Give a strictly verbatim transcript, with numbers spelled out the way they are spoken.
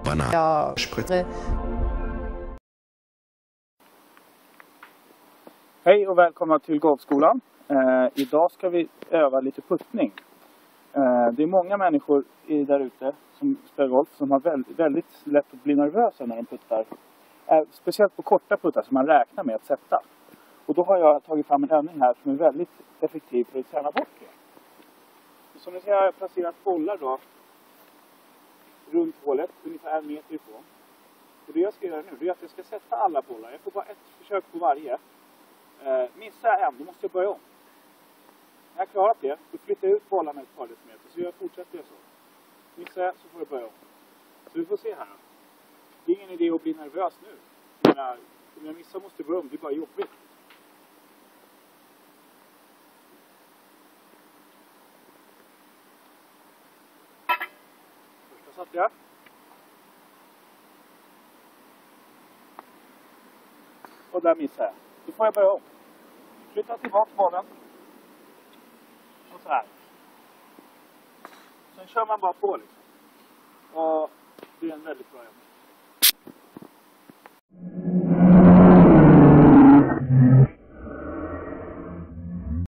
banan. Ja. Hej och välkomna till Golfskolan. Eh, idag ska vi öva lite puttning. Eh, det är många människor i, där ute som spelar golf som har väldigt, väldigt lätt att bli nervösa när de puttar. Eh, speciellt på korta puttar som man räknar med att sätta. Och då har jag tagit fram en övning här som är väldigt effektiv för att träna bort det. Som ni ser har jag placerat bollar då runt hålet, ungefär en meter ifrån. Och det jag ska göra nu det är att jag ska sätta alla bollar. Jag får bara ett försök på varje. Eh, missar jag en, då måste jag börja om. När jag har klarat det, då flyttar jag ut bollarna ett par decimeter. Så jag fortsätter jag så. Missar jag så får jag börja om. Så vi får se här. Det är ingen idé att bli nervös nu. När jag missar måste jag börja om, det är bara jobbigt. Första satte jag. Och där missar jag. Då får jag börja om. Flytta tillbaka bollen. Och så här. Sen kör man bara på liksom. Och det är en väldigt bra övning.